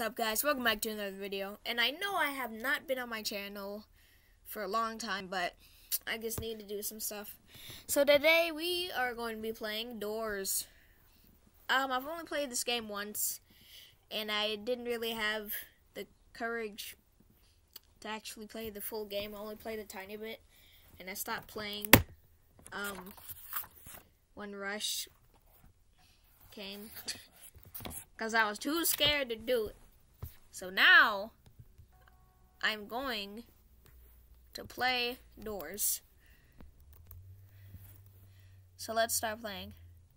up, guys? Welcome back to another video. And I know I have not been on my channel for a long time, but I just need to do some stuff. So today we are going to be playing Doors. I've only played this game once, and I didn't really have the courage to actually play the full game. I only played a tiny bit, and I stopped playing when Rush came. Because I was too scared to do it. So now, I'm going to play Doors. So let's start playing.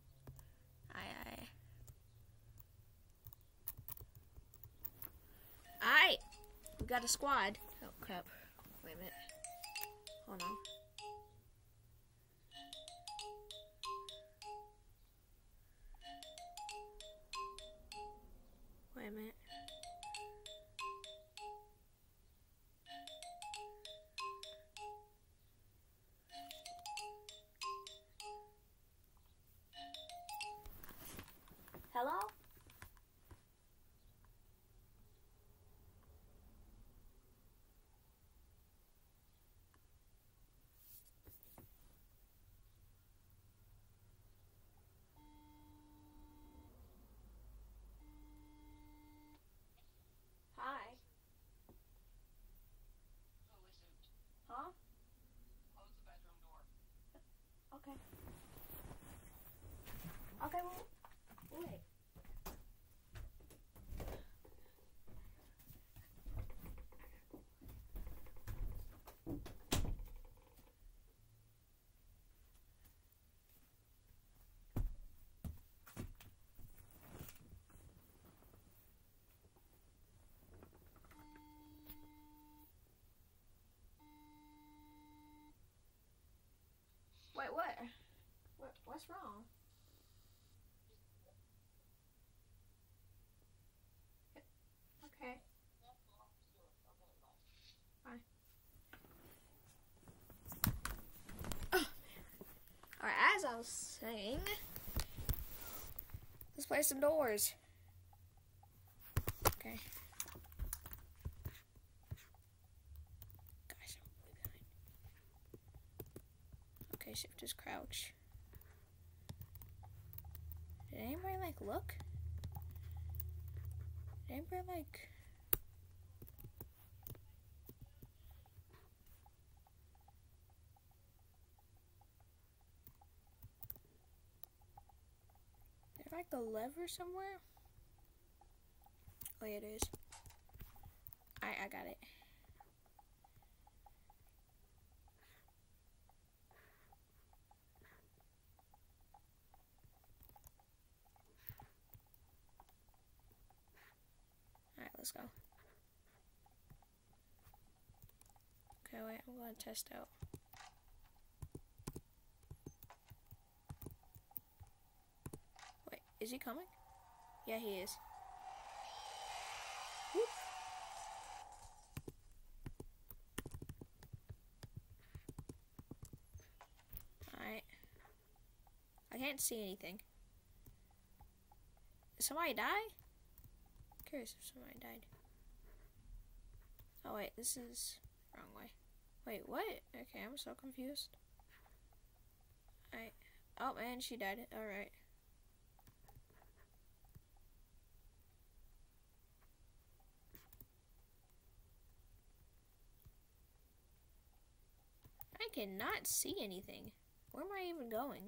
Alright, we got a squad. Oh crap, wait a minute. Hold on. Wait a minute. Hello? Hi. Huh? Close the bedroom door. Okay. Okay, well, wait. Wait, what? What's wrong? Okay. Bye. Alright, as I was saying, let's play some Doors. Okay. Guys, I'm way behind. Okay, shift is crouch. Did anybody look? Did anybody Is there a lever somewhere? Oh yeah, it is. Alright, I got it. Alright, let's go. Okay, wait, I'm gonna test out. Wait, is he coming? Yeah, he is. Whoop. Alright. I can't see anything. Did somebody die? I'm curious if somebody died. Oh wait, this is the wrong way. Wait, what? Okay, I'm so confused. Alright. Oh man, she died. Alright. I cannot see anything. Where am I even going?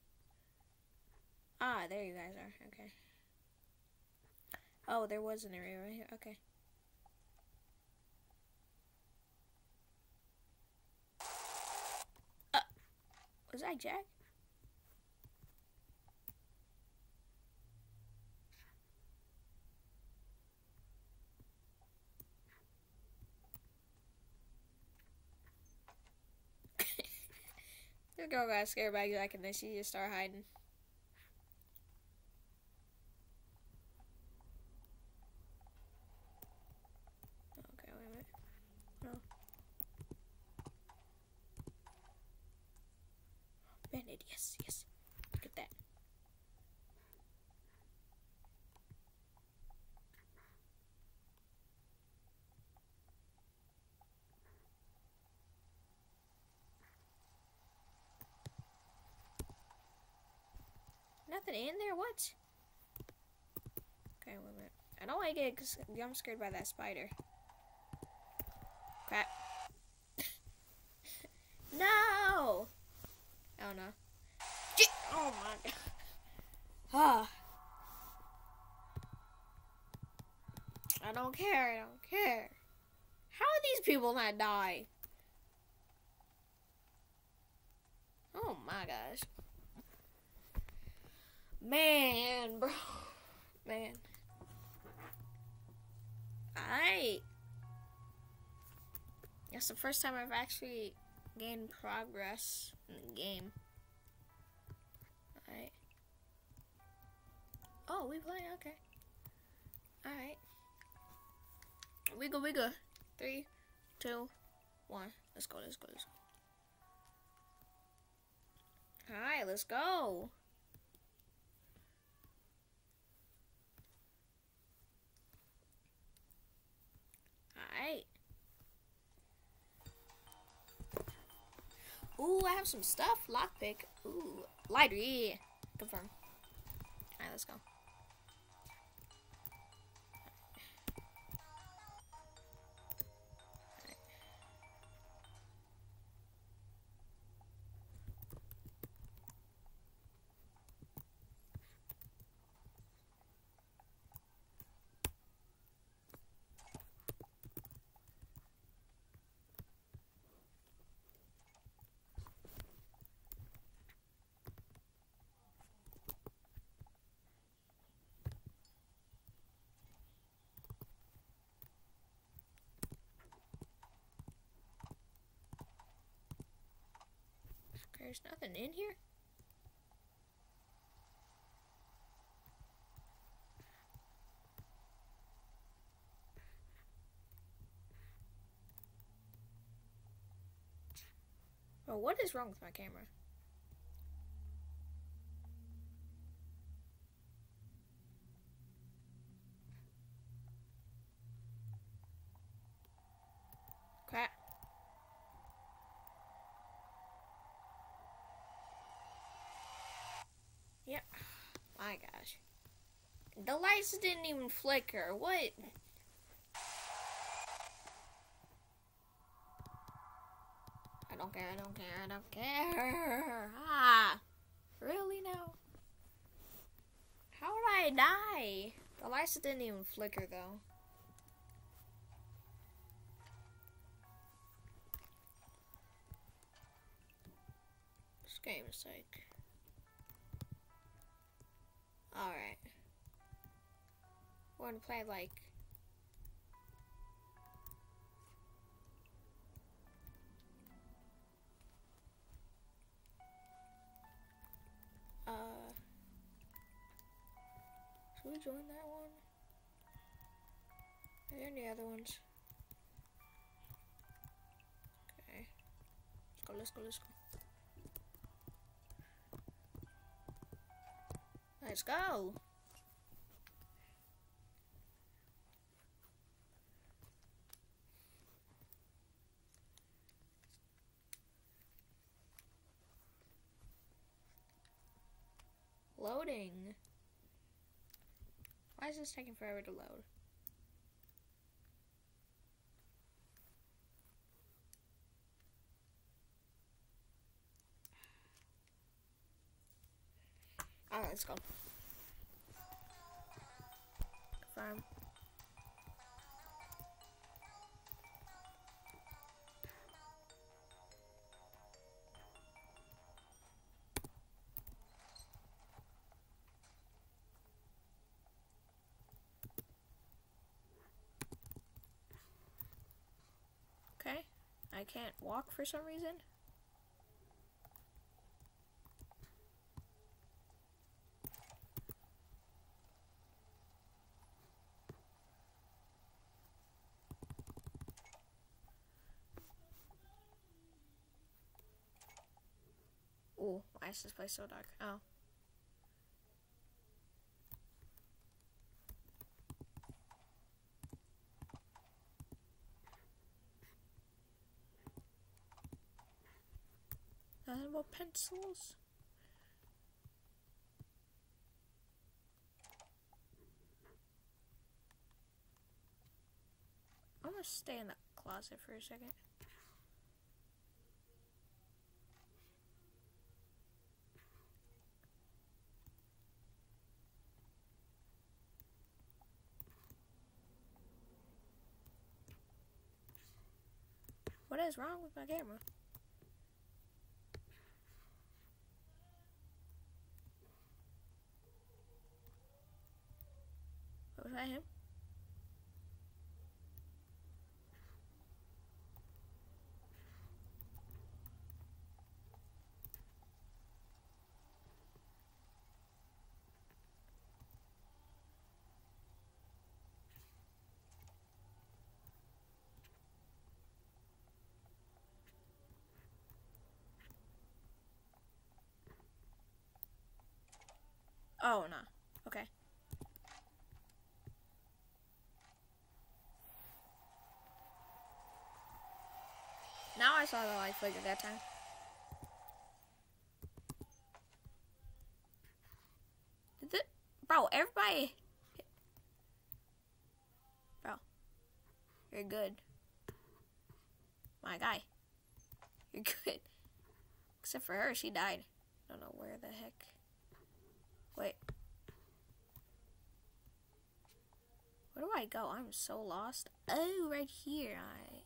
Ah, there you guys are. Okay. Oh, there was an area right here. Okay. Was that Jack? The girl got scared by Jack and then she just started hiding. Okay, wait a minute. No. Bandit, yes, yes. Look at that. Nothing in there? What? Okay, wait a minute. I don't want to get jump scared by that spider. Crap. No! Oh no. Oh my god. Ah. I don't care. I don't care. How are these people not die? Oh my gosh. Man, bro. Man. That's the first time I've actually gained progress in the game. Alright. Oh, we playing? Okay. Alright. We go. 3, 2, 1. Let's go. Alright, let's go. Alright. Ooh, I have some stuff. Lockpick. Ooh. Lighter, yeah. Confirm. Alright, let's go. There's nothing in here? Oh, what is wrong with my camera? Crap. Yep. My gosh. The lights didn't even flicker. What? I don't care. Ah. Really now? How would I die? The lights didn't even flicker though. This game is like... Alright. We're gonna play like... Should we join that one? Are there any other ones? Okay. Let's go. Let's go! Loading. Why is this taking forever to load? Alright, let's go. Confirm. Okay. I can't walk for some reason. Ooh, why is this place so dark? Oh. Nothing but pencils. gonna stay in the closet for a second. What is wrong with my camera? Was that him? Oh, no. Okay. Now I saw the light flicker that time. Did it? Bro, everybody... Bro. You're good. My guy. You're good. Except for her, she died. Don't know where the heck. Wait. Where do I go? I'm so lost. Oh, right here.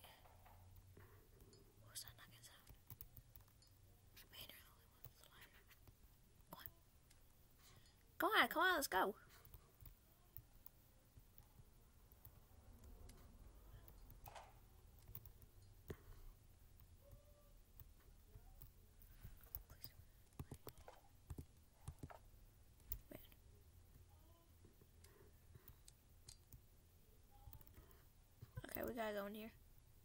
What was that knocking sound? Man, you're the only one that's alive. Come on. Come on, let's go. Okay, we gotta go in here.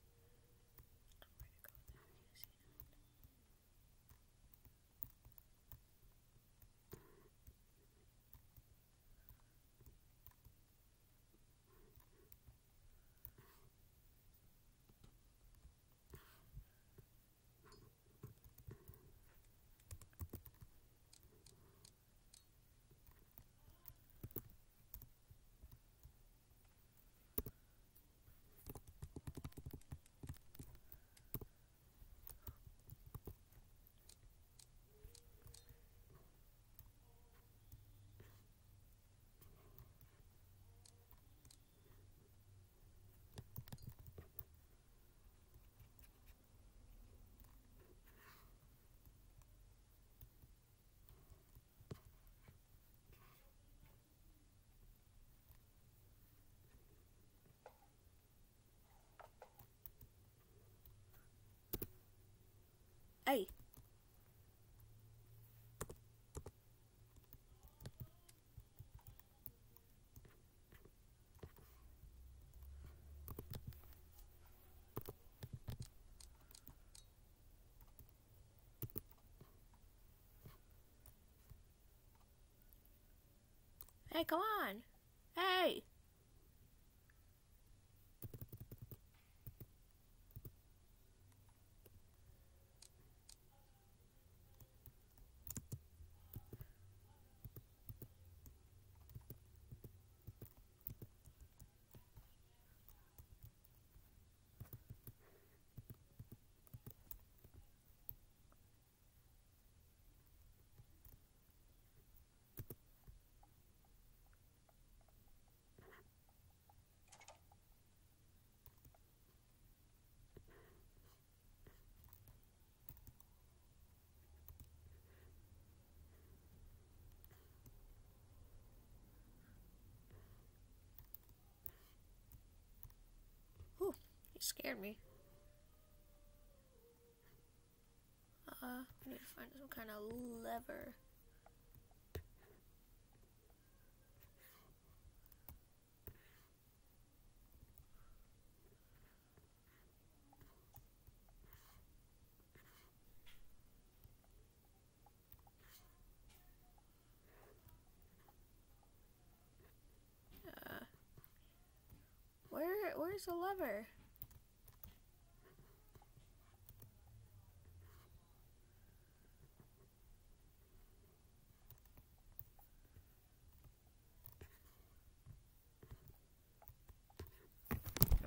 Hey. Hey, come on. Hey. Whew, you scared me. I need to find some kind of lever. Where's the lever?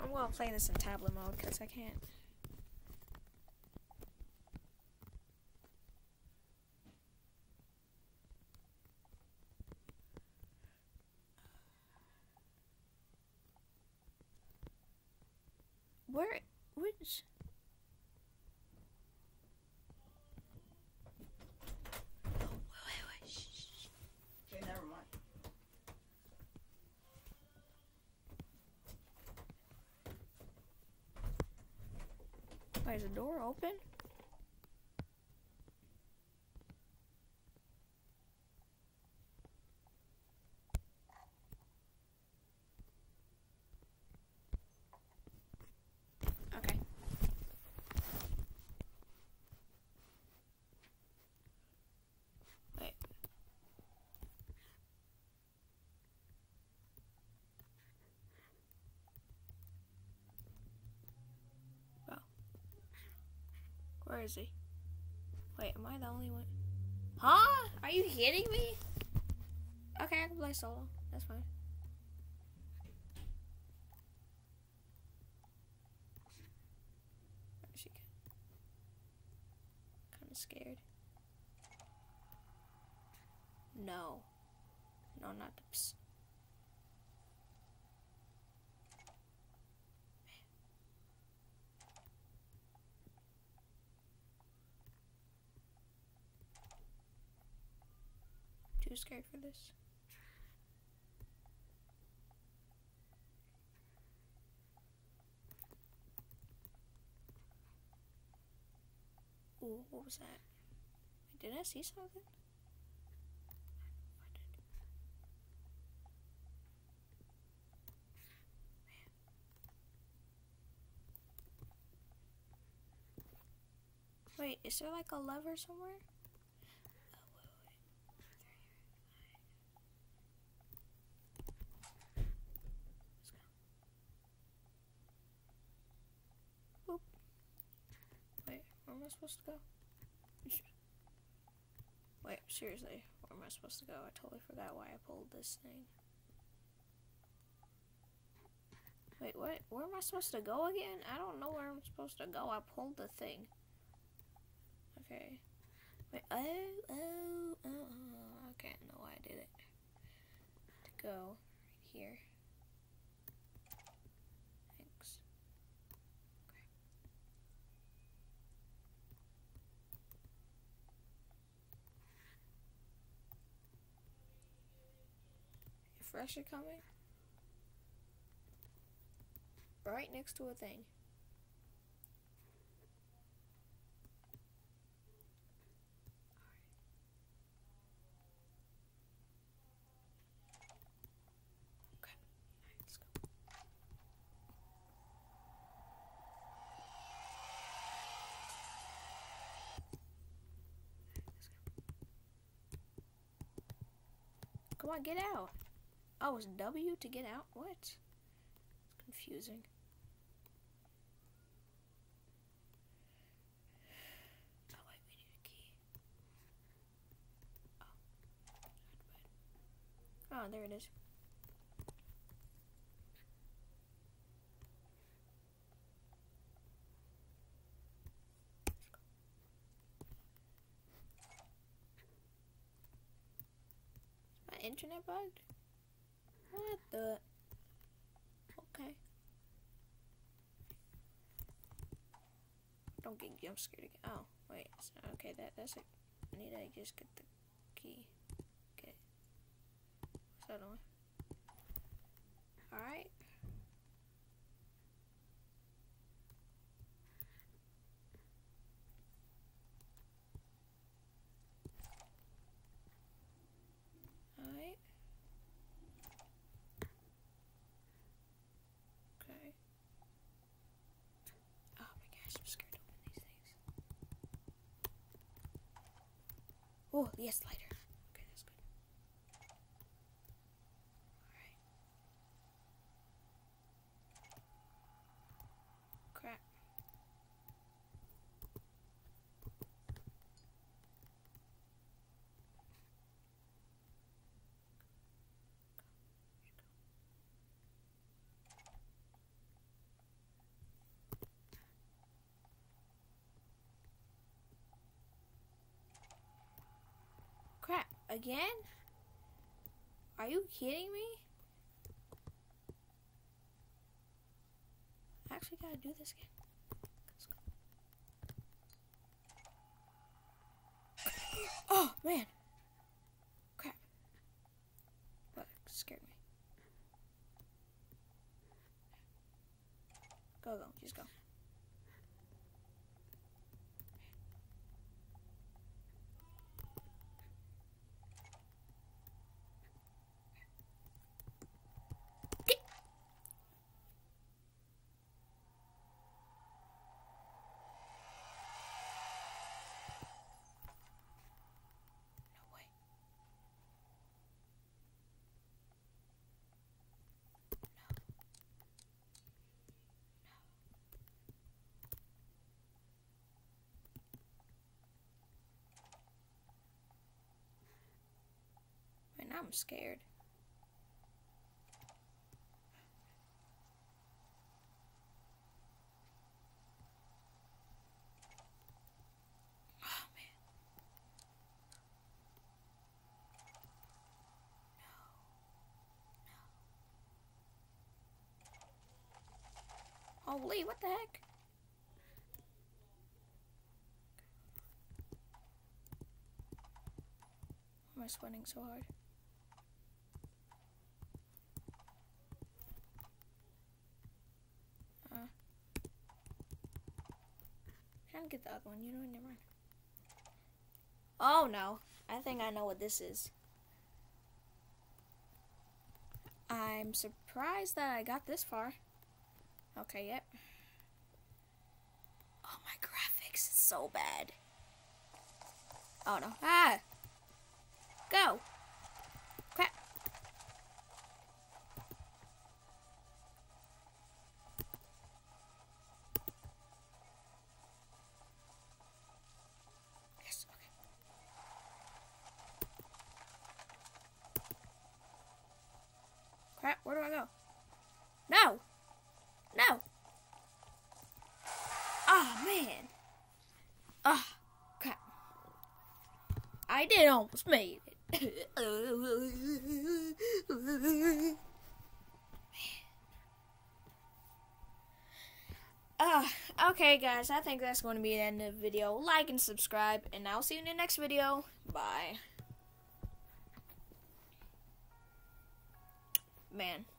I'm gonna play this in tablet mode because I can't. Which? Wait. Shh. Okay, never mind. Wait, is the door open? Okay. Wait. Oh. Where is he? Wait, am I the only one? Huh? Are you kidding me? Okay, I can play solo. That's fine. She kind of scared. No, not the. Too scared for this. Ooh, what was that? Did I see something? Wait, is there like a lever somewhere? Boop. Wait, where am I supposed to go? Wait, seriously, where am I supposed to go? I totally forgot why I pulled this thing. Wait, what? Where am I supposed to go again? I don't know where I'm supposed to go. I pulled the thing. Okay. Wait, oh. Okay, I know why I did it. To go right here. Thanks. Okay. Refresher coming? Right next to a thing. Okay, let's go. Come on, get out. Oh, it's W to get out? What? It's confusing. Oh, wait, we need a key. Oh, there it is. Is my internet bugged? What the? Okay. Don't get jump scared again. Oh, wait. Okay, that's it. I need to just get the key. Okay. What's that on? Alright. Alright. Okay. Oh my gosh, I'm scared to open these things. Oh, yes, lighter. Okay, that's good. Alright. Crap. Crap. Again? Are you kidding me? I actually gotta do this again. Oh, man. Crap. That scared me. Go. Just go. Man, I'm scared. Oh, man. No. Holy, what the heck? Why am I sweating so hard? Trying to get the other one, you know, never mind. Oh no, I think I know what this is. I'm surprised that I got this far. Okay, yep. Oh, my graphics is so bad. Oh no. Ah! Go! Crap. Yes, okay. Crap, where do I go? No! No! Oh, man. Ah, crap. I did almost made it. Okay, guys, I think that's going to be the end of the video. Like and subscribe, and I'll see you in the next video. Bye. Man.